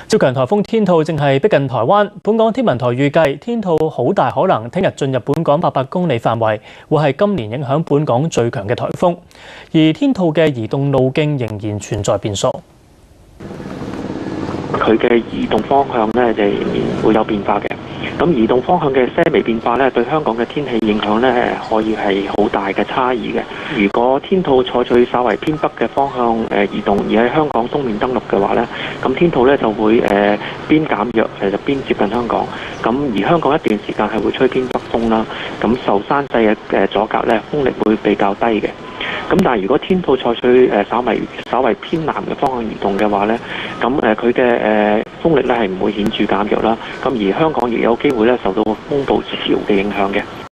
超強颱風天兔正係逼近台灣，本港天文台預計天兔好大可能聽日進入本港800公里範圍，會係今年影響本港最強嘅颱風。而天兔嘅移動路徑仍然存在變數。 佢嘅移動方向咧就仍然會有變化嘅。咁移動方向嘅些微變化咧，對香港嘅天氣影響咧，可以係好大嘅差異嘅。如果天兔採取稍為偏北嘅方向移動，而喺香港東面登陸嘅話咧，咁天兔咧就會邊減弱就邊接近香港。咁而香港一段時間係會吹偏北風啦，咁受山勢嘅阻隔咧，風力會比較低嘅。咁但係如果天兔採取稍為偏南嘅方向移動嘅話咧，咁佢嘅風力咧係唔會顯著減弱啦。咁而香港亦有機會咧受到風暴潮嘅影響嘅。